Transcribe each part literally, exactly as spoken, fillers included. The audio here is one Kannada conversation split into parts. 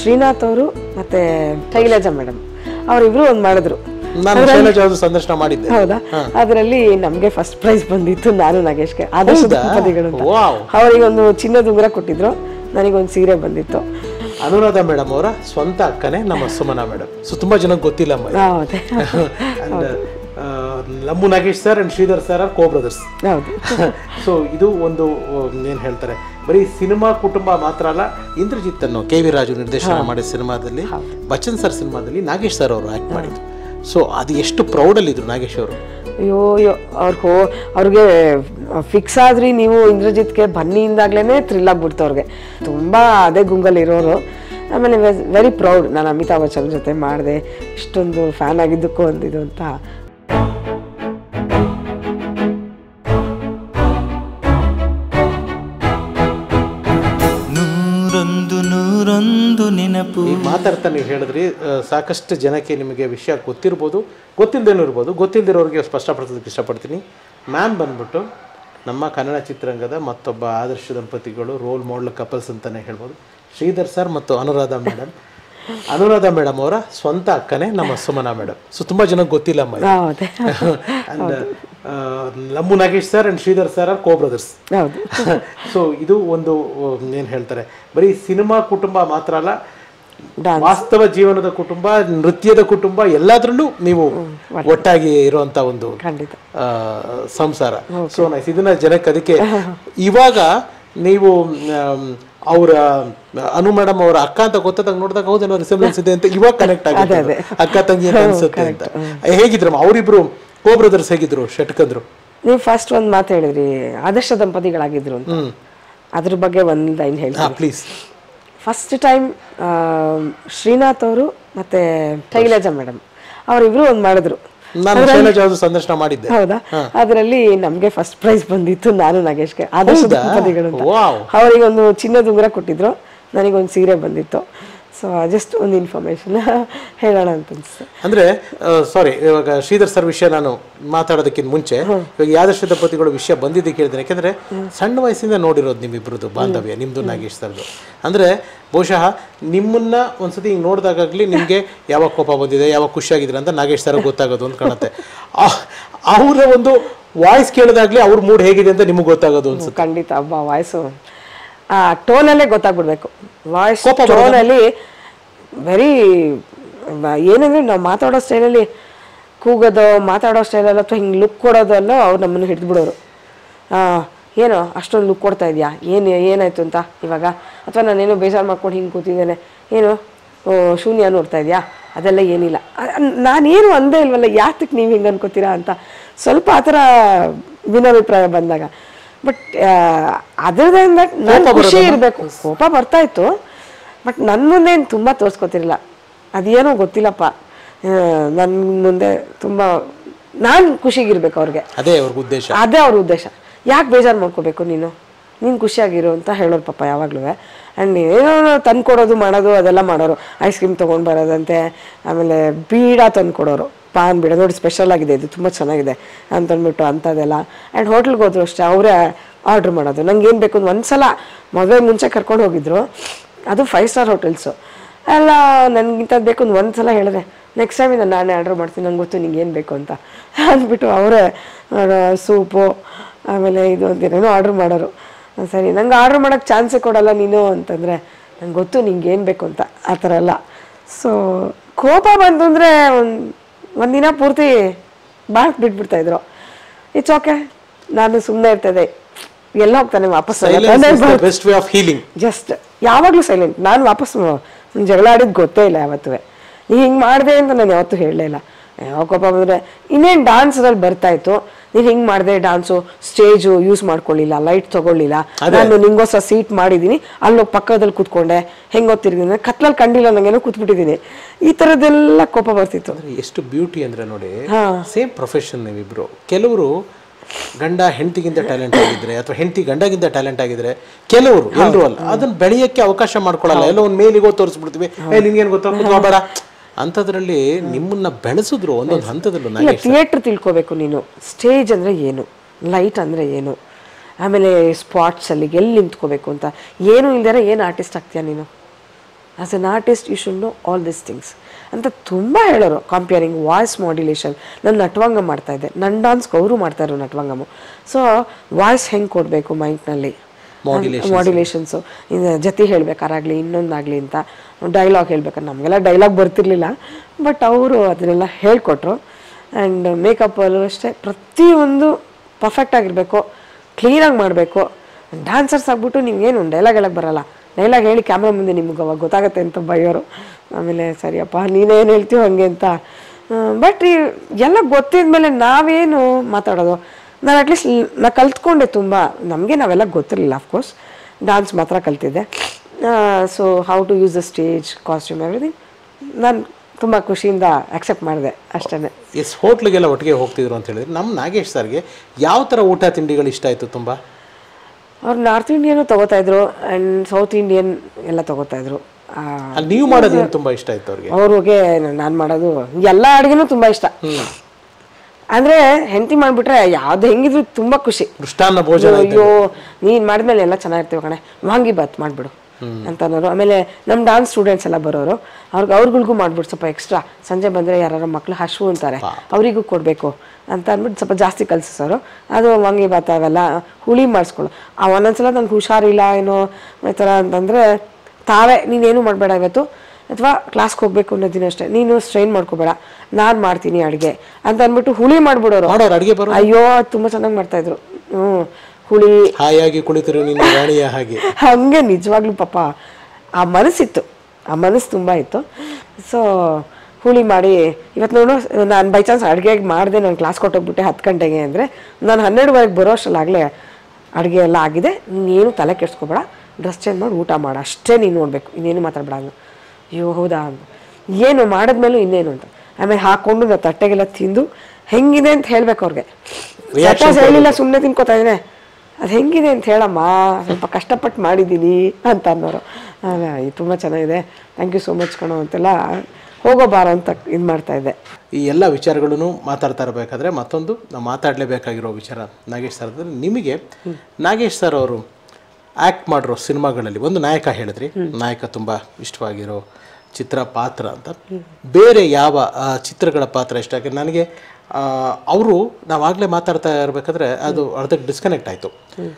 ಶ್ರೀನಾಥ್ ಅವರು ಮತ್ತೆ ಶೈಲಜಾ ಮೇಡಮ್ ಅವರಿಬ್ರು ಒಂದು ಮಾಡಿದ್ರು. ನಾನು ಶೈಲಜಾ ಅವರು ಸಂದರ್ಶನ ಮಾಡಿದ್ದೆ. ಹೌದಾ? ಅದರಲ್ಲಿ ನಮ್ಗೆ ಫಸ್ಟ್ ಪ್ರೈಸ್ ಬಂದಿತ್ತು, ನಾನು ನಾಗೇಶ್ಗೆ. ಆದರ್ಶ ದಂಪತಿಗಳು ಅಂತ ಅವರಿಗೆ ಒಂದು ಚಿನ್ನದ ಉಂಗುರ ಕೊಟ್ಟಿದ್ರು, ನನಗೊಂದು ಸೀರೆ ಬಂದಿತ್ತು. ಅನುರಾಧ ಮೇಡಮ್ ಅವರ ಸ್ವಂತ ಅಕ್ಕನೇ ನಮ್ಮ ಸುಮನಾ ಮೇಡಮ್. ಸೊ ತುಂಬಾ ಜನಕ್ಕೆ ಗೊತ್ತಿಲ್ಲ. Lammu Nagesh sir and Shridhar sir are co brothers. So ಇದು ಒಂದು ಏನ್ ಹೇಳ್ತಾರೆ, ಬರೀ ಸಿನಿಮಾ ಕುಟುಂಬ ಮಾತ್ರ ಅಲ್ಲ, ಇಂದ್ರಜಿತ್ ಅನ್ನೋ ಕೆ ವಿ ರಾಜು ನಿರ್ದೇಶನ ಮಾಡಿದ ಸಿನಿಮಾದಲ್ಲಿ, ಬಚ್ಚನ್ ಸರ್ ಸಿನಿಮಾದಲ್ಲಿ ನಾಗೇಶ್ ಸರ್ ಅವರು ಆಕ್ಟ್ ಮಾಡಿದ್ರು. ಸೊ ಅದು ಎಷ್ಟು ಪ್ರೌಡಲ್ಲಿ ಇದ್ರು ನಾಗೇಶ್ ಅವರು. ಅಯ್ಯೋ ಅಯ್ಯೋ ಅವ್ರಿಗೆ ಹೋ ಅವ್ರಿಗೆ ಫಿಕ್ಸ್ ಆದ್ರಿ ನೀವು ಇಂದ್ರಜಿತ್ಗೆ ಬನ್ನಿಯಿಂದಾಗ್ಲೇ ಥ್ರಿಲ್ ಆಗ್ಬಿಡ್ತು ಅವ್ರಿಗೆ. ತುಂಬ ಅದೇ ಗುಂಗಲ್ಲಿ ಇರೋರು. ಆಮೇಲೆ ವೆರಿ ಪ್ರೌಡ್, ನಾನು ಅಮಿತಾಬ್ ಬಚ್ಚನ್ ಜೊತೆ ಮಾಡಿದೆ, ಇಷ್ಟೊಂದು ಫ್ಯಾನ್ ಆಗಿದ್ದಕ್ಕೂ ಒಂದಿದು ಅಂತ. ಈಗ ಮಾತಾಡ್ತಾ ನೀವು ಹೇಳಿದ್ರಿ, ಸಾಕಷ್ಟು ಜನಕ್ಕೆ ನಿಮಗೆ ವಿಷಯ ಗೊತ್ತಿರ್ಬೋದು, ಗೊತ್ತಿಲ್ಲದೇನೂ ಇರ್ಬೋದು. ಗೊತ್ತಿಲ್ಲದಿರೋರಿಗೆ ಸ್ಪಷ್ಟಪಡಿಸೋದಕ್ಕೆ ಇಷ್ಟಪಡ್ತೀನಿ. ಮ್ಯಾಮ್ ಬಂದ್ಬಿಟ್ಟು ನಮ್ಮ ಕನ್ನಡ ಚಿತ್ರರಂಗದ ಮತ್ತೊಬ್ಬ ಆದರ್ಶ ದಂಪತಿಗಳು, ರೋಲ್ ಮಾಡೆಲ್ ಕಪಲ್ಸ್ ಅಂತಲೇ ಹೇಳ್ಬೋದು. ಶ್ರೀಧರ್ ಸರ್ ಮತ್ತು ಅನುರಾಧ ಮೇಡಮ್. ಅನುರಾಧ ಮೇಡಮ್ ಅವರ ಸ್ವಂತ ಅಕ್ಕನೇ ನಮ್ಮ ಸುಮನಾ ಮೇಡಮ್. ಸೊ ತುಂಬ ಜನಕ್ಕೆ ಗೊತ್ತಿಲ್ಲ. And Lammu Nagesh sir and Shridhar sir are co brothers. So ಇದು ಒಂದು ಏನ್ ಹೇಳ್ತಾರೆ, ಬರೀ ಸಿನಿಮಾ ಕುಟುಂಬ ಮಾತ್ರ ಅಲ್ಲ, ವಾಸ್ತವ ಜೀವನದ ಕುಟುಂಬ, ನೃತ್ಯದ ಕುಟುಂಬ, ಎಲ್ಲಾದ್ರಲ್ಲೂ ನೀವು ಒಟ್ಟಾಗಿ ಇರುವಂತ ಒಂದು ಸಂಸಾರ. So nice. ಇದನ್ನ ಜನಕ್ಕೆ ಅದಕ್ಕೆ ಇವಾಗ ನೀವು ಅವರ ಅನು ಮೇಡಮ್ ಅವರ ಅಕ್ಕ ಅಂತ ಗೊತ್ತಾದಾಗ ನೋಡಿದಾಗ ಹೌದೇನೋ ರಿಸೆಂಬ್ಲೆನ್ಸ್ ಇದೆ ಅಂತ ಇವಾಗ ಕನೆಕ್ಟ್ ಆಗಿದೆ, ಅಕ್ಕ ತಂಗಿ ಅಂತ ಅನ್ಸುತ್ತೆ ಅಂತ. ಹೇಗಿದ್ರಮ್ಮ ಅವರಿಬ್ರು ಕೋ ಬ್ರದರ್ಸ್? ಹೇಗಿದ್ರು ಶೆಟ್ಕಂದ್ರು? ನೀವು ಫಸ್ಟ್ ಒಂದು ಮಾತು ಹೇಳಿದ್ರಿ, ಆದರ್ಶ ದಂಪತಿಗಳಾಗಿದ್ರು ಅಂತ. ಅದ್ರ ಬಗ್ಗೆ ಒಂದು ಲೈನ್ ಹೇಳ್ತೀನಿ ಪ್ಲೀಸ್. ಫಸ್ಟ್ ಟೈಮ್ ಶ್ರೀನಾಥ್ ಅವರು ಮತ್ತೆ ಶೈಲಜಾ ಮೇಡಮ್ ಅವರಿಬ್ರು ಒಂದು ಮಾಡಿದ್ರು. ನಾನು ಶೈಲಜಾ ಅವರು ಸಂದರ್ಶನ ಮಾಡಿದ್ದೆ. ಹೌದಾ? ಅದರಲ್ಲಿ ನಮ್ಗೆ ಫಸ್ಟ್ ಪ್ರೈಸ್ ಬಂದಿತ್ತು, ನಾನು ನಾಗೇಶ್ಗೆ. ಆದರ್ಶ ದಂಪತಿಗಳು ಅಂತ ಅವರಿಗೆ ಒಂದು ಚಿನ್ನದ ಉಂಗುರ ಕೊಟ್ಟಿದ್ರು, ನನಗೊಂದು ಸೀರೆ ಬಂದಿತ್ತು. ಸೊ ಜಸ್ಟ್ ಒಂದು ಇನ್ಫಾರ್ಮೇಶನ್ ಹೇಳೋಣ ಅಂತ ಅನ್ಸುತ್ತೆ. ಅಂದ್ರೆ ಸಾರಿ, ಇವಾಗ ಶ್ರೀಧರ್ ಸರ್ ವಿಷಯ ನಾನು ಮಾತಾಡೋದಕ್ಕಿಂತ ಮುಂಚೆ ಇವಾಗ ಆದರ್ಶ ದಂಪತಿಗಳು ವಿಷಯ ಬಂದಿದ್ದಕ್ಕೆ ಹೇಳಿದ್ದೇನೆ. ಯಾಕಂದ್ರೆ ಸಣ್ಣ ವಯಸ್ಸಿಂದ ನೋಡಿರೋದು ನಿಮ್ಮಿಬ್ರದ್ದು ಬಾಂಧವ್ಯ, ನಿಮ್ದು ನಾಗೇಶ್ ಸರ್ದು. ಅಂದ್ರೆ ಬಹುಶಃ ನಿಮ್ಮನ್ನ ಒಂದ್ಸತಿ ಹಿಂಗೆ ನೋಡಿದಾಗಲಿ ನಿಮಗೆ ಯಾವಾಗ ಕೋಪ ಬಂದಿದೆ, ಯಾವಾಗ ಖುಷಿಯಾಗಿದ್ರೆ ಅಂತ ನಾಗೇಶ್ ಸರ್ ಗೊತ್ತಾಗೋದು ಅಂತ ಕಾಣುತ್ತೆ. ಅವರ ಒಂದು ವಾಯ್ಸ್ ಕೇಳಿದಾಗ್ಲಿ ಅವ್ರ ಮೂಡ್ ಹೇಗಿದೆ ಅಂತ ನಿಮ್ಗೆ ಗೊತ್ತಾಗೋದು ಅನ್ಸುತ್ತೆ. ಖಂಡಿತ. ಹಬ್ಬ ವಾಯ್ಸು ಆ ಟೋನಲ್ಲೇ ಗೊತ್ತಾಗ್ಬಿಡ್ಬೇಕು. ವಾಯ್ಸ್ ಟೋನಲ್ಲಿ ವೆರಿ ಏನಂದ್ರೆ ನಾವು ಮಾತಾಡೋ ಸ್ಟೈಲಲ್ಲಿ ಕೂಗೋದು, ಮಾತಾಡೋ ಸ್ಟೈಲಲ್ಲಿ ಅಥವಾ ಹಿಂಗೆ ಲುಕ್ ಕೊಡೋದಲ್ಲ ಅವ್ರು ನಮ್ಮನ್ನು ಹಿಡಿದ್ಬಿಡೋರು. ಏನೋ ಅಷ್ಟೊಂದು ಲುಕ್ ಕೊಡ್ತಾ ಇದೆಯಾ, ಏನು ಏನಾಯ್ತು ಅಂತ ಇವಾಗ, ಅಥವಾ ನಾನೇನೋ ಬೇಜಾರು ಮಾಡ್ಕೊಂಡು ಹಿಂಗೆ ಕೂತಿದ್ದೇನೆ, ಏನು ಶೂನ್ಯ ನೋಡ್ತಾ ಇದೆಯಾ, ಅದೆಲ್ಲ ಏನಿಲ್ಲ. ನಾನೇನು ಅಂದೇ ಇಲ್ವಲ್ಲ, ಯಾತಕ್ಕೆ ನೀವು ಹಿಂಗೆ ಅನ್ಕೋತೀರಾ ಅಂತ ಸ್ವಲ್ಪ ಆ ಥರ ಭಿನ್ನಾಭಿಪ್ರಾಯ ಬಂದಾಗ. ಬಟ್ ಅದರಿಂದ ನಾನು ಖುಷಿ ಇರಬೇಕು. ಕೋಪ ಬರ್ತಾ ಇತ್ತು, ಬಟ್ ನನ್ನ ಮುಂದೆ ಏನು ತುಂಬ ತೋರಿಸ್ಕೊತಿರಲಿಲ್ಲ. ಅದೇನೋ ಗೊತ್ತಿಲ್ಲಪ್ಪ, ನನ್ನ ಮುಂದೆ ತುಂಬ ನಾನು ಖುಷಿಗಿರ್ಬೇಕು ಅವ್ರಿಗೆ. ಅದೇ ಅವ್ರ ಉದ್ದೇಶ. ಅದೇ ಅವ್ರ ಉದ್ದೇಶ. ಯಾಕೆ ಬೇಜಾರು ಮಾಡ್ಕೋಬೇಕು, ನೀನು ನೀನು ಖುಷಿಯಾಗಿರು ಅಂತ ಹೇಳೋರು ಪಾಪ ಯಾವಾಗಲೂ. ಆ್ಯಂಡ್ ಏನೋ ತಂದು ಕೊಡೋದು ಮಾಡೋದು ಅದೆಲ್ಲ ಮಾಡೋರು. ಐಸ್ ಕ್ರೀಮ್ ತೊಗೊಂಡು ಬರೋದಂತೆ, ಆಮೇಲೆ ಬೀಡ ತಂದು ಕೊಡೋರು, ಪಾನ್ ಬೀಡ ನೋಡಿ ಸ್ಪೆಷಲ್ ಆಗಿದೆ, ಇದು ತುಂಬ ಚೆನ್ನಾಗಿದೆ ಅಂತಂದ್ಬಿಟ್ಟು ಅಂಥದ್ದೆಲ್ಲ. ಆ್ಯಂಡ್ ಹೋಟ್ಲಿಗೆ ಹೋದ್ರು ಅಷ್ಟೇ, ಅವರೇ ಆರ್ಡ್ರ್ ಮಾಡೋದು. ನಂಗೆ ಏನು ಬೇಕು ಅಂತ ಒಂದು ಸಲ ಮದುವೆ ಮುಂಚೆ ಕರ್ಕೊಂಡು ಹೋಗಿದ್ರು, ಅದು ಫೈವ್ ಸ್ಟಾರ್ ಹೋಟೆಲ್ಸು ಎಲ್ಲ. ನನಗಿಂಥದ್ದು ಬೇಕು ಅಂತ ಒಂದು ಸಲ ಹೇಳಿದ್ರೆ ನೆಕ್ಸ್ಟ್ ಟೈಮಿಂದ ನಾನೇ ಆರ್ಡ್ರ್ ಮಾಡ್ತೀನಿ, ನಂಗೆ ಗೊತ್ತು ನಿಂಗೆ ಏನು ಬೇಕು ಅಂತ ಅಂದ್ಬಿಟ್ಟು ಅವರೇ ಸೂಪು ಆಮೇಲೆ ಇದು ಅಂತೀರೇನೋ ಆರ್ಡ್ರ್ ಮಾಡೋರು. ಸರಿ, ನಂಗೆ ಆರ್ಡ್ರ್ ಮಾಡೋಕ್ಕೆ ಚಾನ್ಸೇ ಕೊಡಲ್ಲ ನೀನು ಅಂತಂದರೆ ನಂಗೆ ಗೊತ್ತು ನಿಂಗೆ ಏನು ಬೇಕು ಅಂತ, ಆ ಥರ ಎಲ್ಲ. ಸೊ ಕೋಪ ಬಂತು ಅಂದರೆ ಒಂದು ಒಂದಿನ ಪೂರ್ತಿ ಭಾಳ ಬಿಟ್ಬಿಡ್ತಾಯಿದ್ರು. ಇಟ್ಸ್ ಓಕೆ, ನಾನು ಸುಮ್ಮನೆ ಇರ್ತದೆ, ಎಲ್ಲ ಹೋಗ್ತಾನೆ ವಾಪಸ್. ಜಸ್ಟ್ ಯಾವಾಗಲೂ ಸೈಲೆಂಟ್. ನಾನು ವಾಪಸ್ ಜಗಳ ಆಡಿದ್ದು ಗೊತ್ತೇ ಇಲ್ಲ ಯಾವತ್ತೂ. ನೀ ಹಿಂಗೆ ಮಾಡಿದೆ ಅಂತ ನಾನು ಯಾವತ್ತೂ ಹೇಳಲೇ ಇಲ್ಲ. ಯಾವ ಕೋಪ ಬಂದರೆ ಇನ್ನೇನು ಡಾನ್ಸಲ್ಲಿ ಬರ್ತಾಯಿತ್ತು, ನೀನು ಹಿಂಗೆ ಮಾಡಿದೆ ಡಾನ್ಸು, ಸ್ಟೇಜು ಯೂಸ್ ಮಾಡ್ಕೊಳ್ಳಿಲ್ಲ, ಲೈಟ್ ತೊಗೊಳ್ಳಿಲ್ಲ, ನಾನು ನಿಂಗೋಸ್ಕರ ಸೀಟ್ ಮಾಡಿದ್ದೀನಿ, ಅಲ್ಲೋಗಿ ಪಕ್ಕದಲ್ಲಿ ಕೂತ್ಕೊಂಡೆ, ಹೆಂಗೋ ತಿರ್ಗಿದ್ರೆ ಕತ್ಲಲ್ಲಿ ಕಂಡಿಲ್ಲ ನಂಗೇನೋ ಕೂತ್ಬಿಟ್ಟಿದ್ದೀನಿ, ಈ ಥರದ್ದೆಲ್ಲ ಕೋಪ ಬರ್ತಿತ್ತು. ಎಷ್ಟು ಬ್ಯೂಟಿ ಅಂದರೆ ನೋಡಿ, ಸೇಮ್ ಪ್ರೊಫೆಷನ್ ನೀವಿಬ್ರು. ಕೆಲವರು ಗಂಡ ಹೆಂಡತಿಗಿಂತ ಟ್ಯಾಲೆಂಟ್ ಆಗಿದ್ರೆ ಅಥವಾ ಹೆಂಡತಿ ಗಂಡಗಿಂತ ಟ್ಯಾಲೆಂಟ್ ಆಗಿದ್ರೆ, ಕೆಲವರು ಎಲ್ಲರೂ ಅಲ್ಲ, ಅದನ್ನ ಬೆಳೆಯೋಕ್ಕೆ ಅವಕಾಶ ಮಾಡ್ಕೊಳ್ಳಲ್ಲ. ಎಲ್ಲ ಒಂದು ಮೇಲಿಗೋ ತೋರಿಸ್ಬಿಡ್ತೀವಿ, ಏ ನಿನ್ಗೇನು ಗೊತ್ತಾಗ ಬೇಡ ಅಂಥದ್ರಲ್ಲಿ ನಿಮ್ಮನ್ನ ಬೆಳೆಸಿದ್ರು ಒಂದೊಂದು ಹಂತದಲ್ಲೂ. ಥಿಯೇಟ್ರ್ ತಿಳ್ಕೊಬೇಕು ನೀನು, ಸ್ಟೇಜ್ ಅಂದರೆ ಏನು, ಲೈಟ್ ಅಂದರೆ ಏನು, ಆಮೇಲೆ ಸ್ಪಾಟ್ಸಲ್ಲಿ ಎಲ್ಲಿ ನಿಂತ್ಕೋಬೇಕು ಅಂತ. ಏನು ಇಲ್ದಾರೆ ಏನು ಆರ್ಟಿಸ್ಟ್ ಆಗ್ತೀಯ ನೀನು? As an artist you should know all this things ಅಂತ ತುಂಬ ಹೇಳೋರು. ಕಂಪೇರಿಂಗ್ ವಾಯ್ಸ್ ಮಾಡ್ಯುಲೇಷನ್, ನಾನು ನಟವಂಗ ಮಾಡ್ತಾಯಿದ್ದೆ, ನನ್ನ ಡಾನ್ಸ್ಗೆ ಅವರು ಮಾಡ್ತಾಯಿದ್ರು ನಟವಂಗಮು. ಸೊ ವಾಯ್ಸ್ ಹೆಂಗೆ ಕೊಡಬೇಕು ಮೈಕ್ನಲ್ಲಿ, ಮಾಡ್ಯುಲೇಷನ್ಸು, ಜೊತೆ ಹೇಳ್ಬೇಕಾರಾಗಲಿ ಇನ್ನೊಂದಾಗಲಿ ಅಂತ, ಡೈಲಾಗ್ ಹೇಳ್ಬೇಕಾದ್ರೆ ನಮಗೆಲ್ಲ ಡೈಲಾಗ್ ಬರ್ತಿರ್ಲಿಲ್ಲ, ಬಟ್ ಅವರು ಅದನ್ನೆಲ್ಲ ಹೇಳಿಕೊಟ್ರು. ಆ್ಯಂಡ್ ಮೇಕಪ್ಪಲ್ಲೂ ಅಷ್ಟೇ ಪ್ರತಿಯೊಂದು ಪರ್ಫೆಕ್ಟಾಗಿರಬೇಕು, ಕ್ಲೀನಾಗಿ ಮಾಡಬೇಕು. ಡ್ಯಾನ್ಸರ್ಸ್ ಆಗ್ಬಿಟ್ಟು ನಿಮ್ಗೇನು ಡೈಲಾಗ್ ಹೇಳಕ್ಕೆ ಬರೋಲ್ಲ, ಡೈಲಾಗ್ ಹೇಳಿ ಕ್ಯಾಮ್ರಾ ಮುಂದೆ ನಿಮ್ಗೆ ಅವಾಗ ಗೊತ್ತಾಗುತ್ತೆ ಅಂತ ಬೈಯೋರು. ಆಮೇಲೆ ಸರಿಯಪ್ಪ ನೀನೇನು ಹೇಳ್ತೀವೋ ಹಾಗೆ ಅಂತ. ಬಟ್ ಎಲ್ಲ ಗೊತ್ತಿದ ಮೇಲೆ ನಾವೇನು ಮಾತಾಡೋದು, ನಾನು ಅಟ್ಲೀಸ್ಟ್ ನಾನು ಕಲ್ತ್ಕೊಂಡೆ ತುಂಬ. ನಮಗೆ ನಾವೆಲ್ಲ ಗೊತ್ತಿರಲಿಲ್ಲ, ಅಫ್ಕೋರ್ಸ್ ಡ್ಯಾನ್ಸ್ ಮಾತ್ರ ಕಲ್ತಿದ್ದೆ. So how to use the stage, costume, everything ನಾನು ತುಂಬ ಖುಷಿಯಿಂದ ಆಕ್ಸೆಪ್ಟ್ ಮಾಡಿದೆ ಅಷ್ಟೇ. ಎಸ್, ಹೋಟ್ಲಿಗೆಲ್ಲ ಒಟ್ಟಿಗೆ ಹೋಗ್ತಿದ್ರು ಅಂತ ಹೇಳಿದ್ರೆ ನಮ್ಮ ನಾಗೇಶ್ ಸರ್ಗೆ ಯಾವ ಥರ ಊಟ ತಿಂಡಿಗಳು ಇಷ್ಟ ಆಯಿತು ತುಂಬ? ಅವ್ರು ನಾರ್ತ್ ಇಂಡಿಯನು ತೊಗೋತಾಯಿದ್ರು ಆ್ಯಂಡ್ ಸೌತ್ ಇಂಡಿಯನ್ ಎಲ್ಲ ತೊಗೋತಾಯಿದ್ರು. ಅಲ್ಲಿ ನೀವು ಮಾಡೋದು ಏನು ತುಂಬ ಇಷ್ಟ ಆಯ್ತು ಅವ್ರಿಗೆ? ಅವ್ರಿಗೆ ನಾನು ಮಾಡೋದು ಎಲ್ಲ ಅಡುಗೆನೂ ತುಂಬ ಇಷ್ಟ. ಅಂದರೆ ಹೆಂಡತಿ ಮಾಡಿಬಿಟ್ರೆ ಯಾವ್ದು ಹೆಂಗಿದ್ರು ತುಂಬ ಖುಷಿ. ಮೃಷ್ಟಾನ್ನ ಭೋಜನ, ಅಯ್ಯೋ ನೀನು ಮಾಡಿದ್ಮೇಲೆ ಎಲ್ಲ ಚೆನ್ನಾಗಿರ್ತೀವಿ ಕಣೆ, ವಾಂಗಿ ಬಾತ್ ಮಾಡಿಬಿಡು ಅಂತ ಅನ್ನೋರು. ಆಮೇಲೆ ನಮ್ಮ ಡಾನ್ಸ್ ಸ್ಟೂಡೆಂಟ್ಸ್ ಎಲ್ಲ ಬರೋರು, ಅವ್ರಿಗೆ ಅವ್ರಿಗೂ ಮಾಡ್ಬಿಟ್ಟು ಸ್ವಲ್ಪ ಎಕ್ಸ್ಟ್ರಾ, ಸಂಜೆ ಬಂದರೆ ಯಾರು ಮಕ್ಕಳು ಹಶು ಅಂತಾರೆ ಅವರಿಗೂ ಕೊಡಬೇಕು ಅಂತ ಅಂದ್ಬಿಟ್ಟು ಸ್ವಲ್ಪ ಜಾಸ್ತಿ ಕಲಿಸೋರು. ಅದು ವಾಂಗಿ ಬಾತ್ ಅವೆಲ್ಲ ಹುಳಿ ಮಾಡಿಸ್ಕೊಳ್ಳೋ. ಆ ಒಂದೊಂದ್ಸಲ ನಂಗೆ ಹುಷಾರಿಲ್ಲ ಏನೋ ಈ ಥರ ಅಂತಂದರೆ ತಾವೇ ನೀನೇನು ಮಾಡಬೇಡ ಇವತ್ತು, ಅಥವಾ ಕ್ಲಾಸ್ಗೆ ಹೋಗ್ಬೇಕು ಅನ್ನೋ ದಿನ ಅಷ್ಟೇ, ನೀನು ಸ್ಟ್ರೈನ್ ಮಾಡ್ಕೋಬೇಡ, ನಾನು ಮಾಡ್ತೀನಿ ಅಡುಗೆ ಅಂತ ಅಂದ್ಬಿಟ್ಟು ಹುಳಿ ಮಾಡಿಬಿಡೋರು. ಅಡುಗೆ ಬರೋ ಅಯ್ಯೋ ತುಂಬ ಚೆನ್ನಾಗಿ ಮಾಡ್ತಾಯಿದ್ರು. ಹ್ಞೂ, ಹುಳಿ ಹಾಯಾಗಿ ಕುಳಿತಿರು ನಿನ್ನ ರಾಣಿಯ ಹಾಗೆ ಹಾಗೆ ನಿಜವಾಗ್ಲೂ ಪಾಪ ಆ ಮನಸ್ಸಿತ್ತು, ಆ ಮನಸ್ಸು ತುಂಬ ಇತ್ತು. ಸೊ ಹುಳಿ ಮಾಡಿ ಇವತ್ತು ನೋಡು, ನಾನು ಬೈ ಚಾನ್ಸ್ ಅಡುಗೆಗೆ ಮಾಡಿದೆ, ನಾನು ಕ್ಲಾಸ್ ಕೊಟ್ಟೋಗ್ಬಿಟ್ಟೆ ಹತ್ತು ಗಂಟೆಗೆ ಅಂದರೆ ನಾನು ಹನ್ನೆರಡುವರೆಗೆ ಬರೋ ಅಷ್ಟರಲ್ಲಾಗಲೇ ಅಡುಗೆ ಎಲ್ಲ ಆಗಿದೆ, ನೀನೇನು ತಲೆ ಕೆಡಿಸ್ಕೊಬೇಡ, ಡ್ರೆಸ್ ಚೇಂಜ್ ಮಾಡಿ ಊಟ ಮಾಡು ಅಷ್ಟೇ, ನೀನು ನೋಡಬೇಕು, ಇನ್ನೇನು ಮಾತಾಡಬೇಡ ಅಂದು. ಅಯ್ಯೋ ಹೌದಾ ಅಂತ, ಏನು ಮಾಡಿದ್ಮೇಲೂ ಇನ್ನೇನು ಅಂತ. ಆಮೇಲೆ ಹಾಕ್ಕೊಂಡು ನಾವು ತಟ್ಟೆಗೆಲ್ಲ ತಿಂದು ಹೆಂಗಿದೆ ಅಂತ ಹೇಳ್ಬೇಕು ಅವ್ರಿಗೆ. ಸಪೋಸ್ ಹೇಳಿಲ್ಲ ಸುಮ್ಮನೆ ತಿನ್ಕೋತಾ ಇದ್ದೇನೆ, ಅದು ಹೆಂಗಿದೆ ಅಂತ ಹೇಳಮ್ಮ, ಸ್ವಲ್ಪ ಕಷ್ಟಪಟ್ಟು ಮಾಡಿದ್ದೀನಿ ಅಂತ ಅನ್ನೋರು. ತುಂಬ ಚೆನ್ನಾಗಿದೆ, ಥ್ಯಾಂಕ್ ಯು ಸೋ ಮಚ್ ಕಣೋ ಅಂತೆಲ್ಲ ಹೋಗೋ ಬಾರೋ ಅಂತ ಇದು ಮಾಡ್ತಾಯಿದ್ದೆ. ಈ ಎಲ್ಲ ವಿಚಾರಗಳನ್ನು ಮಾತಾಡ್ತಾ ಇರಬೇಕಾದ್ರೆ ಮತ್ತೊಂದು ನಾವು ಮಾತಾಡಲೇಬೇಕಾಗಿರೋ ವಿಚಾರ ನಾಗೇಶ್ ಸರ್ ಅಂದರೆ, ನಿಮಗೆ ನಾಗೇಶ್ ಸರ್ ಅವರು ಆ್ಯಕ್ಟ್ ಮಾಡಿರೋ ಸಿನಿಮಾಗಳಲ್ಲಿ ಒಂದು ನಾಯಕ ಹೇಳಿದ್ರಿ, ನಾಯಕ ತುಂಬ ಇಷ್ಟವಾಗಿರೋ ಚಿತ್ರ ಪಾತ್ರ ಅಂತ. ಬೇರೆ ಯಾವ ಚಿತ್ರಗಳ ಪಾತ್ರ ಇಷ್ಟ? ಯಾಕೆ ನನಗೆ ಅವರು ನಾವಾಗಲೇ ಮಾತಾಡ್ತಾ ಇರಬೇಕಾದ್ರೆ ಅದು ಅರ್ಧಕ್ಕೆ ಡಿಸ್ಕನೆಕ್ಟ್ ಆಯಿತು.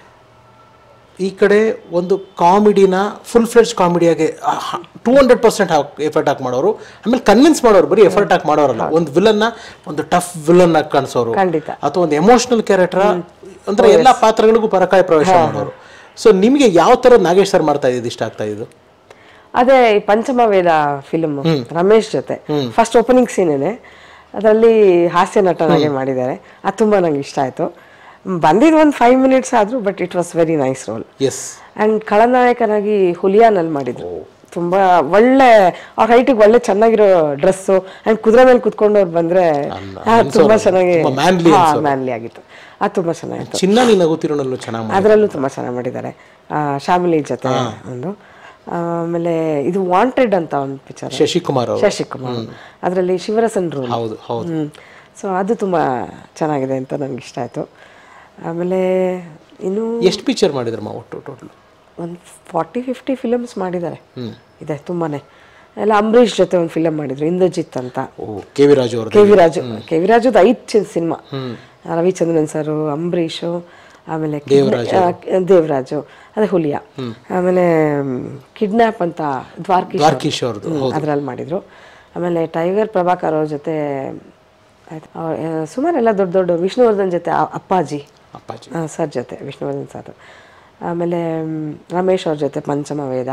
ಈ ಕಡೆ ಒಂದು ಕಾಮಿಡಿನ ಫುಲ್ ಫ್ಲೆಡ್ಜ್ ಕಾಮಿಡಿಯಾಗಿ ಟೂ ಹಂಡ್ರೆಡ್ ಪರ್ಸೆಂಟ್ ಎಫರ್ಟ್ ಹಾಕಿ ಮಾಡೋರು, ಆಮೇಲೆ ಕನ್ವಿನ್ಸ್ ಮಾಡೋರು, ಬರೀ ಎಫರ್ಟ್ ಹಾಕಿ ಮಾಡೋರಲ್ಲ, ಒಂದು ವಿಲನ್ನ ಒಂದು ಟಫ್ ವಿಲನ್ ಆಗಿ ಕಾಣಿಸೋರು, ಅಥವಾ ಒಂದು ಎಮೋಷನಲ್ ಕ್ಯಾರೆಕ್ಟರ್ ಅಂದರೆ ಎಲ್ಲ ಪಾತ್ರಗಳಿಗೂ ಪರಕಾಯ ಪ್ರವೇಶ ಮಾಡೋರು. ಸೊ ನಿಮಗೆ ಯಾವ ಥರ ನಾಗೇಶ್ ಸರ್ ಮಾಡ್ತಾ ಇದ್ದು ಇಷ್ಟ ಆಗ್ತಾ ಇದ್ದು? ಅದೇ ಈ ಪಂಚಮವೇದ ಫಿಲ್ಮ್ ರಮೇಶ್ ಜೊತೆ ಫಸ್ಟ್ ಓಪನಿಂಗ್ ಸೀನೇನೆ, ಅದರಲ್ಲಿ ಹಾಸ್ಯ ನಟನಾಗೆ ಮಾಡಿದ್ದಾರೆ. ಅದು ತುಂಬ ನಂಗೆ ಇಷ್ಟ ಆಯಿತು. ಬಂದಿದ್ದು ಒಂದು ಫೈವ್ ಮಿನಿಟ್ಸ್ ಆದರೂ but it was very nice role. Yes. And ಖಳನಾಯಕನಾಗಿ ಹುಲಿಯಾನಲ್ಲಿ ಮಾಡಿದ್ರು. ತುಂಬ ಒಳ್ಳೆ ಅವ್ರ ಹೈಟಿಗೆ ಒಳ್ಳೆ ಚೆನ್ನಾಗಿರೋ ಡ್ರೆಸ್ಸು ಆ್ಯಂಡ್ ಕುದುರೆ ಮೇಲೆ ಕುತ್ಕೊಂಡವ್ರು ಬಂದರೆ ತುಂಬ ಚೆನ್ನಾಗಿ ಮ್ಯಾನ್ಲಿ ಆಗಿತ್ತು. ಅದು ತುಂಬ ಚೆನ್ನಾಗಿತ್ತು. ಚಿನ್ನ ನೀ ನಗುತ್ತಿರೋನಲ್ಲೂ ಚೆನ್ನಾಗಿ, ಅದರಲ್ಲೂ ತುಂಬ ಚೆನ್ನಾಗಿ ಮಾಡಿದ್ದಾರೆ. ಶಾಮಿಲಿ ಜೊತೆ ಒಂದು, ಆಮೇಲೆ ಇದು ವಾಂಟೆಡ್ ಅಂತ ಒಂದು ಪಿಕ್ಚರ್, ಶಶಿಕುಮಾರ್ ಶಶಿಕುಮಾರ್ ಅದರಲ್ಲಿ ಶಿವರಸನ್ ರೋಲ್. ಹೌದು ಹೌದು. ಸೊ ಅದು ತುಂಬ ಚೆನ್ನಾಗಿದೆ ಅಂತ ನನಗೆ ಇಷ್ಟ ಆಯಿತು. ಆಮೇಲೆ ಇನ್ನು ಎಷ್ಟು ಪಿಕ್ಚರ್ ಮಾಡಿದ್ರಮ್ಮ ಒಟ್ಟು ಟೋಟಲ್? ಒಂದು ಫಾರ್ಟಿ ಫಿಫ್ಟಿ ಫಿಲಮ್ಸ್ ಮಾಡಿದ್ದಾರೆ. ಇದೆ ತುಂಬಾ. ಎಲ್ಲ ಅಂಬರೀಷ್ ಜೊತೆ ಒಂದು ಫಿಲಮ್ ಮಾಡಿದ್ರು, ಇಂದ್ರಜಿತ್ ಅಂತ. ಕೆ ವಿ ರಾಜು ಅವರು. K V Raju K V ರಾಜುದು ಐದು ಸಿನಿಮಾ, ರವಿಚಂದ್ರನ್ ಸರು, ಅಂಬರೀಷು, ಆಮೇಲೆ ದೇವರಾಜು, ಅದೇ ಹುಲಿಯ, ಆಮೇಲೆ ಕಿಡ್ನ್ಯಾಪ್ ಅಂತ ದ್ವಾರಕೀಶ್ ಅವ್ರದ್ದು ಅದರಲ್ಲಿ ಮಾಡಿದರು. ಆಮೇಲೆ ಟೈಗರ್ ಪ್ರಭಾಕರ್ ಅವ್ರ ಜೊತೆ ಆಯ್ತು ಸುಮಾರು ಎಲ್ಲ ದೊಡ್ಡ ದೊಡ್ಡ, ವಿಷ್ಣುವರ್ಧನ್ ಜೊತೆ ಅಪ್ಪಾಜಿ ಅಪ್ಪಾಜಿ ಸರ್ ಜೊತೆ ವಿಷ್ಣುವರ್ಧನ್ ಸರ್. ಆಮೇಲೆ ರಮೇಶ್ ಅವ್ರ ಜೊತೆ ಪಂಚಮವೇದ,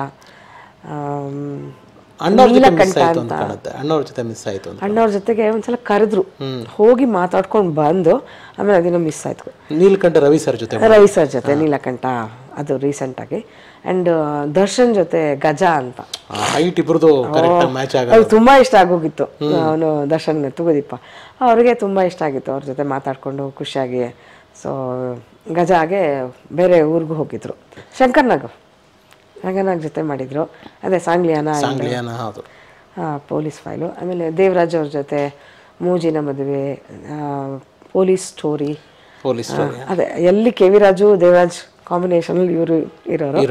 ನೀಲಕಂಠ ಅಂತ ಅಣ್ಣವ್ರ ಜೊತೆ ಮಿಸ್ ಆಯಿತು. ಅಣ್ಣವ್ರ ಜೊತೆಗೆ ಒಂದ್ಸಲ ಕರೆದ್ರು, ಹೋಗಿ ಮಾತಾಡ್ಕೊಂಡು ಬಂದು ಆಮೇಲೆ ಅದನ್ನ ಮಿಸ್ ಆಯ್ತು. ನೀಲಕಂಠ ರವಿ ಸರ್ ಜೊತೆ ರವಿ ಸರ್ ಜೊತೆ ನೀಲಕಂಠ ಅದು ರೀಸೆಂಟಾಗಿ. ಆ್ಯಂಡ್ ದರ್ಶನ್ ಜೊತೆ ಗಜ ಅಂತ, ಹೈಟ್ ಇಬ್ಬರದು ಮ್ಯಾಚ್ ಆಗ ಅದು ತುಂಬ ಇಷ್ಟ ಆಗೋಗಿತ್ತು. ಅವನು ದರ್ಶನ್ ತೂಗುದೀಪ ಅವ್ರಿಗೆ ತುಂಬ ಇಷ್ಟ ಆಗಿತ್ತು, ಅವ್ರ ಜೊತೆ ಮಾತಾಡಿಕೊಂಡು ಖುಷಿಯಾಗಿ. ಸೊ ಗಜಾಗೆ ಬೇರೆ ಊರಿಗೂ ಹೋಗಿದ್ರು. ಶಂಕರ್ನಾಗ್ ರಂಗನಾಗ್ ಜೊತೆ ಮಾಡಿದರು, ಅದೇ ಸಾಂಗ್ಲಿಯಾನ ಹಾಂ ಪೊಲೀಸ್ ಫೈಲು. ಆಮೇಲೆ ದೇವರಾಜ್ ಅವ್ರ ಜೊತೆ ಮೂಜಿನ ಮದುವೆ, ಪೊಲೀಸ್ ಸ್ಟೋರಿ, ಪೊಲೀಸ್ ಅದೇ ಎಲ್ಲಿ ಕೆ ವಿ ರಾಜು ದೇವರಾಜ್ ಕಾಂಬಿನೇಷನಲ್ಲಿ ಇವರು ಇರೋರು.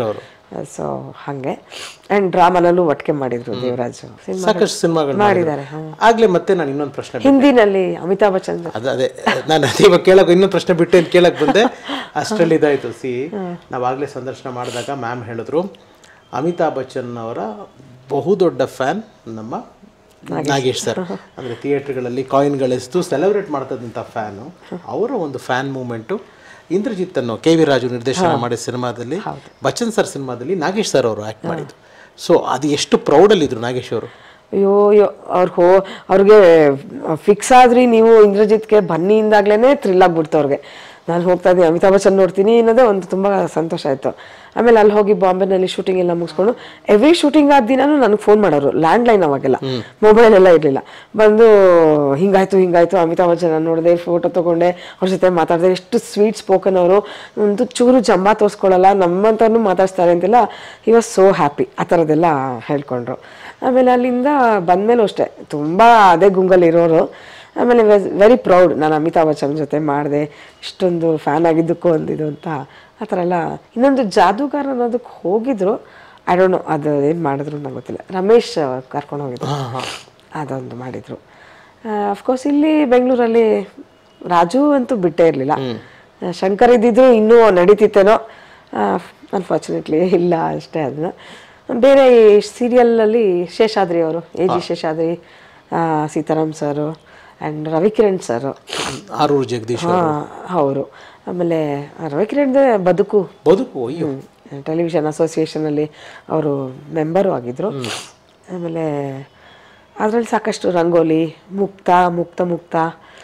ಸೊ ಹಾಗೆ ಆ್ಯಂಡ್ ಡ್ರಾಮಾನಲ್ಲೂ ಒಟ್ಟಿಗೆ ಮಾಡಿದ್ರು ದೇವರಾಜು. ಸಾಕಷ್ಟು ಸಿನಿಮಾಗಳು ಮಾಡಿದ್ದಾರೆ. ಆಗ್ಲೇ ಮತ್ತೆ ನಾನು ಇನ್ನೊಂದು ಪ್ರಶ್ನೆ, ಹಿಂದಿನಲ್ಲಿ ಅಮಿತಾಬ್ ಬಚ್ಚನ್. ಅದೇ ಅದೇ ನಾನು ಅದೇ ಇವಾಗ ಕೇಳಕ್ಕೆ ಇನ್ನೊಂದು ಪ್ರಶ್ನೆ ಬಿಟ್ಟು ಏನು ಕೇಳಕ್ಕೆ ಬಂದೆ, ಅಷ್ಟರಲ್ಲಿ ಇದಾಯಿತು. ಸಿ ನಾವಾಗಲೇ ಸಂದರ್ಶನ ಮಾಡಿದಾಗ ಮ್ಯಾಮ್ ಹೇಳಿದ್ರು ಅಮಿತಾಬ್ ಬಚ್ಚನ್ ಅವರ ಬಹುದೊಡ್ಡ ಫ್ಯಾನ್ ನಮ್ಮ ನಾಗೇಶ್ ಸರ್. ಅಂದರೆ ಥಿಯೇಟ್ರ್ಗಳಲ್ಲಿ ಕಾಯಿನ್ಗಳೆಸ್ತು ಸೆಲೆಬ್ರೇಟ್ ಮಾಡ್ತದಂಥ ಫ್ಯಾನು. ಅವರ ಒಂದು ಫ್ಯಾನ್ ಮೂಮೆಂಟು ಇಂದ್ರಜಿತ್ ಅನ್ನೋ ಕೆ ವಿ ರಾಜು ನಿರ್ದೇಶನ ಮಾಡಿದ ಸಿನಿಮಾದಲ್ಲಿ, ಬಚ್ಚನ್ ಸರ್ ಸಿನಿಮಾದಲ್ಲಿ ನಾಗೇಶ್ ಸರ್ ಅವರು ಆ್ಯಕ್ಟ್ ಮಾಡಿದ್ದು. ಸೊ ಅದು ಎಷ್ಟು ಪ್ರೌಡಲ್ಲಿದ್ದರು ನಾಗೇಶ್ ಅವರು. ಅಯ್ಯೋ ಅಯ್ಯೋ ಅವ್ರು ಹೋ ಅವ್ರಿಗೆ ಫಿಕ್ಸ್ ಆದ್ರಿ ನೀವು ಇಂದ್ರಜಿತ್ಗೆ ಬನ್ನಿಯಿಂದಾಗ್ಲೇ ಥ್ರಿಲ್ ಆಗ್ಬಿಡ್ತು ಅವ್ರಿಗೆ. ನಾನು ಹೋಗ್ತಾ ಇದ್ದೀನಿ ಅಮಿತಾಬ್ ಬಚ್ಚನ್ ನೋಡ್ತೀನಿ ಅನ್ನೋದೇ ಒಂದು ತುಂಬ ಸಂತೋಷ ಆಯಿತು. ಆಮೇಲೆ ಅಲ್ಲಿ ಹೋಗಿ ಬಾಂಬೆನಲ್ಲಿ ಶೂಟಿಂಗ್ ಎಲ್ಲ ಮುಗಿಸ್ಕೊಂಡು ಎವ್ರಿ ಶೂಟಿಂಗ್ ಆದ ದಿನಾನು ನನಗೆ ಫೋನ್ ಮಾಡೋರು. ಲ್ಯಾಂಡ್ಲೈನ್ ಅವಾಗೆಲ್ಲ, ಮೊಬೈಲ್ ಎಲ್ಲ ಇರಲಿಲ್ಲ. ಬಂದು ಹಿಂಗಾಯ್ತು ಹಿಂಗಾಯ್ತು ಅಮಿತಾಬ್ ಬಚ್ಚನ್ ನೋಡಿದೆ, ಫೋಟೋ ತೊಗೊಂಡೆ, ಅವ್ರ ಜೊತೆ ಮಾತಾಡಿದೆ. ಎಷ್ಟು ಸ್ವೀಟ್ ಸ್ಪೋಕನ್ ಅವರು, ಒಂದು ಚೂರು ಜಂಬ ತೋರಿಸ್ಕೊಳ್ಳಲ್ಲ, ನಮ್ಮಂತವ್ರನ್ನೂ ಮಾತಾಡ್ಸ್ತಾರೆ ಅಂತೆಲ್ಲ. He was so happy. ಆ ಥರದ್ದೆಲ್ಲ ಹೇಳ್ಕೊಂಡ್ರು. ಆಮೇಲೆ ಅಲ್ಲಿಂದ ಬಂದಮೇಲೂ ಅಷ್ಟೇ ತುಂಬ ಅದೇ ಗುಂಗಲ್ಲಿ ಇರೋರು. ಆಮೇಲೆ ವೆರಿ ಪ್ರೌಡ್ ನಾನು ಅಮಿತಾಬ್ ಬಚ್ಚನ್ ಜೊತೆ ಮಾಡಿದೆ, ಇಷ್ಟೊಂದು ಫ್ಯಾನ್ ಆಗಿದ್ದಕ್ಕೂ ಒಂದಿದು ಅಂತ ಆ ಥರ ಎಲ್ಲ. ಇನ್ನೊಂದು ಜಾದೂಗಾರ ಅನ್ನೋದಕ್ಕೆ ಹೋಗಿದ್ರು, ಐ ಡೋಂಟ್ ನೋ ಅದು ಏನು ಮಾಡಿದ್ರು ನಂಗೆ ಗೊತ್ತಿಲ್ಲ. ರಮೇಶ್ ಕರ್ಕೊಂಡು ಹೋಗಿದ್ರು, ಅದೊಂದು ಮಾಡಿದರು. ಅಫ್ಕೋರ್ಸ್ ಇಲ್ಲಿ ಬೆಂಗಳೂರಲ್ಲಿ ರಾಜು ಅಂತೂ ಬಿಟ್ಟೇ ಇರಲಿಲ್ಲ. ಶಂಕರ್ ಇದ್ದಿದ್ರು ಇನ್ನೂ ನಡೀತಿತ್ತೇನೋ, ಅನ್ಫಾರ್ಚುನೇಟ್ಲಿ ಇಲ್ಲ ಅಷ್ಟೇ. ಅದನ್ನ ಬೇರೆ ಈ ಸೀರಿಯಲಲ್ಲಿ ಶೇಷಾದ್ರಿ ಅವರು, A G Sheshadri, Sitaram sir and Ravikiran sir, Aruru Jagadish ಅವರು. ಆಮೇಲೆ ರವಿಕಿರಣ್ ಬದುಕು ಬದುಕು ಅಯ್ಯೋ ಟೆಲಿವಿಷನ್ ಅಸೋಸಿಯೇಷನಲ್ಲಿ ಅವರು ಮೆಂಬರು ಆಗಿದ್ದರು. ಆಮೇಲೆ ಅದರಲ್ಲಿ ಸಾಕಷ್ಟು ರಂಗೋಲಿ, ಮುಕ್ತ ಮುಕ್ತ ಮುಕ್ತ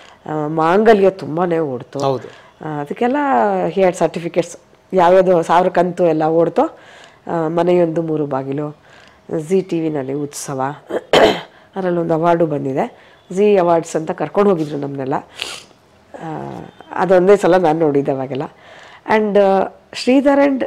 ಮಾಂಗಲ್ಯ ತುಂಬಾ ಓಡ್ತು. ಅದಕ್ಕೆಲ್ಲ ಹಿ ಹ್ಯಾಡ್ ಸರ್ಟಿಫಿಕೇಟ್ಸ್. ಯಾವ್ಯಾವುದು ಸಾವಿರ ಕಂತು ಎಲ್ಲ ಓಡ್ತು. ಮನೆಯೊಂದು ಮೂರು ಬಾಗಿಲು, ಝಿ ಟಿ ವಿನಲ್ಲಿ ಉತ್ಸವ, ಅದರಲ್ಲೊಂದು ಅವಾರ್ಡು ಬಂದಿದೆ. ಝಿ ಅವಾರ್ಡ್ಸ್ ಅಂತ ಕರ್ಕೊಂಡು ಹೋಗಿದ್ರು ನಮ್ಮನ್ನೆಲ್ಲ. ಅದೊಂದೇ ಸಲ ನಾನು ನೋಡಿದ್ದೆ ಅವಾಗೆಲ್ಲ. ಆ್ಯಂಡ್ ಶ್ರೀಧರ್ ಆ್ಯಂಡ್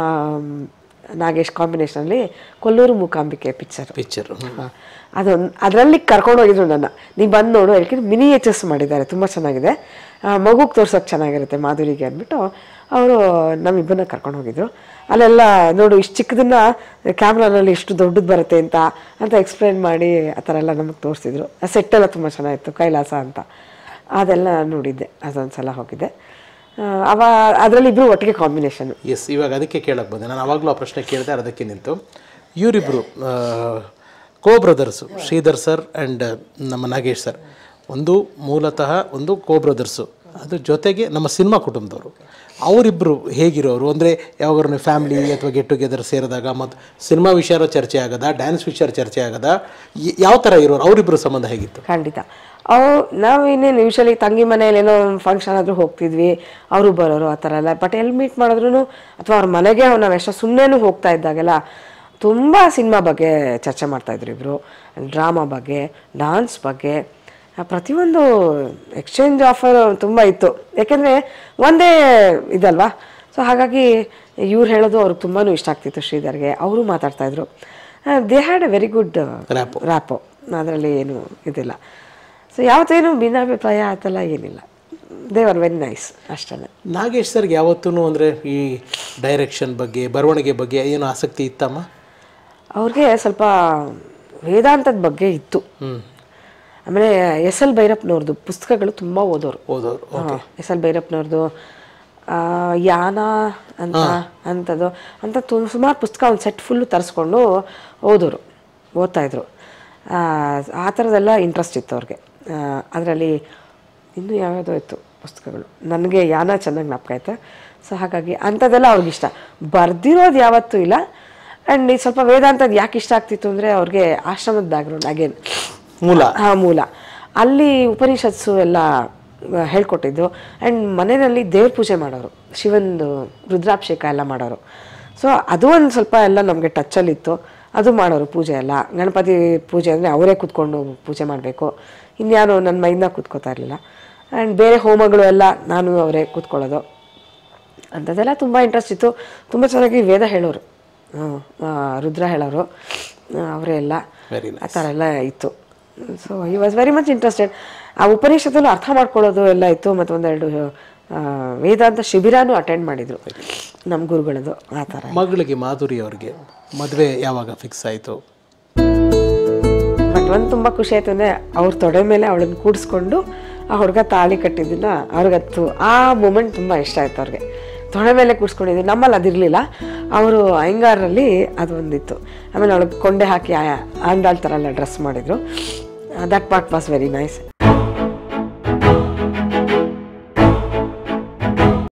ನಾಗೇಶ್ ಕಾಂಬಿನೇಷನಲ್ಲಿ ಕೊಲ್ಲೂರು ಮೂಕಾಂಬಿಕೆ ಪಿಕ್ಚರ್ ಪಿಕ್ಚರ್ ಅದೊಂದು ಅದರಲ್ಲಿ ಕರ್ಕೊಂಡು ಹೋಗಿದ್ರು ನನ್ನ. ನೀವು ಬಂದು ನೋಡು, ಯಾಕೆಂದ್ರೆ ಮಿನಿಯೇಚರ್ಸ್ ಮಾಡಿದ್ದಾರೆ, ತುಂಬ ಚೆನ್ನಾಗಿದೆ, ಮಗುಗೆ ತೋರ್ಸೋಕೆ ಚೆನ್ನಾಗಿರುತ್ತೆ ಮಾಧುರಿಗೆ ಅಂದ್ಬಿಟ್ಟು ಅವರು ನಮ್ಮಿಬ್ಬರನ್ನ ಕರ್ಕೊಂಡು ಹೋಗಿದ್ರು. ಅಲ್ಲೆಲ್ಲ ನೋಡು ಇಷ್ಟು ಚಿಕ್ಕದನ್ನ ಕ್ಯಾಮ್ರಾನಲ್ಲಿ ಎಷ್ಟು ದೊಡ್ಡದು ಬರುತ್ತೆ ಅಂತ ಅಂತ ಎಕ್ಸ್ಪ್ಲೇನ್ ಮಾಡಿ ಆ ಥರ ಎಲ್ಲ ನಮಗೆ ತೋರಿಸಿದ್ರು. ಆ ಸೆಟ್ಟೆಲ್ಲ ತುಂಬ ಚೆನ್ನಾಗಿತ್ತು, ಕೈಲಾಸ ಅಂತ. ಅದೆಲ್ಲ ನೋಡಿದ್ದೆ, ಅದೊಂದು ಸಲ ಹೋಗಿದ್ದೆ. ಅವ ಅದರಲ್ಲಿ ಇಬ್ಬರು ಒಟ್ಟಿಗೆ ಕಾಂಬಿನೇಷನ್. ಎಸ್, ಇವಾಗ ಅದಕ್ಕೆ ಕೇಳಕ್ಕೆ ಬಂದೆ ನಾನು. ಆವಾಗಲೂ ಆ ಪ್ರಶ್ನೆ ಕೇಳಿದೆ, ಅದಕ್ಕೆ ನಿಂತು. ಇವರಿಬ್ಬರು co brothers, Sridhar sir and ನಮ್ಮ ನಾಗೇಶ್ ಸರ್. ಒಂದು ಮೂಲತಃ ಒಂದು ಕೋ ಬ್ರದರ್ಸು, ಅದ್ರ ಜೊತೆಗೆ ನಮ್ಮ ಸಿನಿಮಾ ಕುಟುಂಬದವರು. ಅವರಿಬ್ಬರು ಹೇಗಿರೋರು ಅಂದರೆ ಯಾವಾಗಾರು ಫ್ಯಾಮಿಲಿ ಅಥವಾ ಗೆಟ್ ಟುಗೆದರ್ ಸೇರಿದಾಗ ಮತ್ತು ಸಿನಿಮಾ ವಿಚಾರ ಚರ್ಚೆ ಆಗದ, ಡ್ಯಾನ್ಸ್ ವಿಚಾರ ಚರ್ಚೆ ಆಗದ, ಯಾವ ಥರ ಇರೋರು ಅವರಿಬ್ಬರು ಸಂಬಂಧ ಹೇಗಿತ್ತು? ಖಂಡಿತ. ಅವು ನಾವು ಇನ್ನೇನು ಯೂಶಲಿ ತಂಗಿ ಮನೇಲಿ ಏನೋ ಫಂಕ್ಷನ್ ಆದರೂ ಹೋಗ್ತಿದ್ವಿ, ಅವರು ಬರೋರು ಆ ಥರ ಎಲ್ಲ. ಬಟ್ ಎಲ್ಲಿ ಮೀಟ್ ಮಾಡಿದ್ರು ಅಥವಾ ಅವ್ರ ಮನೆಗೆ ನಾವು ಎಷ್ಟೋ ಸುಮ್ಮನೆ ಹೋಗ್ತಾ ಇದ್ದಾಗೆಲ್ಲ ತುಂಬ ಸಿನಿಮಾ ಬಗ್ಗೆ ಚರ್ಚೆ ಮಾಡ್ತಾಯಿದ್ರು ಇಬ್ಬರು. ಡ್ರಾಮಾ ಬಗ್ಗೆ, ಡಾನ್ಸ್ ಬಗ್ಗೆ, ಪ್ರತಿಯೊಂದು ಎಕ್ಸ್ಚೇಂಜ್ ಆಫರ್ ತುಂಬ ಇತ್ತು. ಯಾಕೆಂದರೆ ಒಂದೇ ಇದಲ್ವಾ. ಸೊ ಹಾಗಾಗಿ ಇವ್ರು ಹೇಳೋದು ಅವ್ರಿಗೆ ತುಂಬಾ ಇಷ್ಟ ಆಗ್ತಿತ್ತು ಶ್ರೀಧರ್ಗೆ. ಅವರು ಮಾತಾಡ್ತಾಯಿದ್ರು. They had a very good rapport, ಅದರಲ್ಲಿ ಏನು ಇದಿಲ್ಲ. ಸೊ ಯಾವತ್ತೇನು ಭಿನ್ನಾಭಿಪ್ರಾಯ ಆಯ್ತಲ್ಲ ಏನಿಲ್ಲ. ದೇ ಆರ್ ವೆರಿ ನೈಸ್ ಅಷ್ಟೇ. ನಾಗೇಶ್ ಸರ್ಗೆ ಯಾವತ್ತೂ ಅಂದರೆ ಈ ಡೈರೆಕ್ಷನ್ ಬಗ್ಗೆ, ಬರವಣಿಗೆ ಬಗ್ಗೆ ಏನು ಆಸಕ್ತಿ ಇತ್ತಮ್ಮ? ಅವ್ರಿಗೆ ಸ್ವಲ್ಪ ವೇದಾಂತದ ಬಗ್ಗೆ ಇತ್ತು. ಆಮೇಲೆ ಎಸ್ ಎಲ್ ಭೈರಪ್ಪನವ್ರದ್ದು ಪುಸ್ತಕಗಳು ತುಂಬ ಓದೋರು ಓದೋರು ಎಸ್ ಎಲ್ ಭೈರಪ್ಪನವ್ರದ್ದು ಯಾನ ಅಂತ ಅಂಥದ್ದು ಅಂತ ತುಂಬ ಸುಮಾರು ಪುಸ್ತಕ ಒಂದು ಸೆಟ್ ಫುಲ್ಲು ತರಿಸ್ಕೊಂಡು ಓದೋರು, ಓದ್ತಾಯಿದ್ರು. ಆ ಥರದ್ದೆಲ್ಲ ಇಂಟ್ರೆಸ್ಟ್ ಇತ್ತು ಅವ್ರಿಗೆ. ಅದರಲ್ಲಿ ಇನ್ನೂ ಯಾವ್ಯಾವುದೋ ಇತ್ತು ಪುಸ್ತಕಗಳು, ನನಗೆ ಯಾನ ಚೆನ್ನಾಗಿ ಜ್ಞಾಪಕ ಆಯ್ತು. ಸೊ ಹಾಗಾಗಿ ಅಂಥದ್ದೆಲ್ಲ ಅವ್ರಿಗಿಷ್ಟ. ಬರ್ದಿರೋದು ಯಾವತ್ತೂ ಇಲ್ಲ. ಆ್ಯಂಡ್ ಈ ಸ್ವಲ್ಪ ವೇದಾಂತದ್ದು ಯಾಕೆ ಇಷ್ಟ ಆಗ್ತಿತ್ತು ಅಂದರೆ ಅವ್ರಿಗೆ ಆಶ್ರಮದ ಬ್ಯಾಕ್ಗ್ರೌಂಡ್, ಅಗೇನ್ ಮೂಲ ಹಾಂ ಮೂಲ ಅಲ್ಲಿ ಉಪನಿಷತ್ಸು ಎಲ್ಲ ಹೇಳ್ಕೊಟ್ಟಿದ್ದು. ಆ್ಯಂಡ್ ಮನೆಯಲ್ಲಿ ದೇವ್ರ ಪೂಜೆ ಮಾಡೋರು, ಶಿವಂದು ರುದ್ರಾಭಿಷೇಕ ಎಲ್ಲ ಮಾಡೋರು. ಸೊ ಅದು ಒಂದು ಸ್ವಲ್ಪ ಎಲ್ಲ ನಮಗೆ ಟಚ್ಚಲ್ಲಿತ್ತು. ಅದು ಮಾಡೋರು ಪೂಜೆ ಎಲ್ಲ. ಗಣಪತಿ ಪೂಜೆ ಅಂದರೆ ಅವರೇ ಕೂತ್ಕೊಂಡು ಪೂಜೆ ಮಾಡಬೇಕು, ಇನ್ಯಾರು ನನ್ನ ಮೈಯಿಂದ ಕೂತ್ಕೋತಾ ಇರಲಿಲ್ಲ. ಆ್ಯಂಡ್ ಬೇರೆ ಹೋಮಗಳು ಎಲ್ಲ ನಾನು ಅವರೇ ಕೂತ್ಕೊಳ್ಳೋದು ಅಂಥದ್ದೆಲ್ಲ ತುಂಬ ಇಂಟ್ರೆಸ್ಟ್ ಇತ್ತು. ತುಂಬ ಚೆನ್ನಾಗಿ ವೇದ ಹೇಳೋರು, ರುದ್ರ ಹೇಳೋರು ಅವರೇ ಎಲ್ಲ, ಆ ಥರ ಎಲ್ಲ ಇತ್ತು. So he was very much interested. ಆ ಉಪನಿಷತ್ತಲ್ಲೂ ಅರ್ಥ ಮಾಡ್ಕೊಳ್ಳೋದು ಎಲ್ಲ ಇತ್ತು. ಮತ್ತು ಒಂದೆರಡು ವೇದಾಂತ ಶಿಬಿರನೂ ಅಟೆಂಡ್ ಮಾಡಿದರು ನಮ್ಮ ಗುರುಗಳದು ಆ ಥರ. ಮಗಳಿಗೆ ಮಾಧುರಿ ಅವ್ರಿಗೆ ಮದುವೆ ಯಾವಾಗ ಫಿಕ್ಸ್ ಆಯಿತು? ಬಟ್ ಒಂದು ತುಂಬ ಖುಷಿ ಆಯಿತು ಅಂದರೆ ಅವ್ರ ತೊಡೆ ಮೇಲೆ ಅವಳನ್ನು ಕೂಡಿಸ್ಕೊಂಡು ಆ ಹುಡುಗ ತಾಳಿ ಕಟ್ಟಿದ್ದನ್ನ ಅವ್ರಿಗತ್ತು ಆ ಮೂಮೆಂಟ್ ತುಂಬ ಇಷ್ಟ ಆಯಿತು ಅವ್ರಿಗೆ. ತೊಡೆ ಮೇಲೆ ಕೂಡಿಸ್ಕೊಂಡಿದ್ದು ನಮ್ಮಲ್ಲಿ ಅದಿರಲಿಲ್ಲ, ಅವರು ಅಯ್ಯಂಗಾರಲ್ಲಿ ಅದು ಒಂದಿತ್ತು. ಆಮೇಲೆ ಅವಳಿಗೆ ಕೊಂಡೆ ಹಾಕಿ ಆಂಡಾಳ್ ಥರ ಎಲ್ಲ ಡ್ರೆಸ್ ಮಾಡಿದರು. That part was very nice.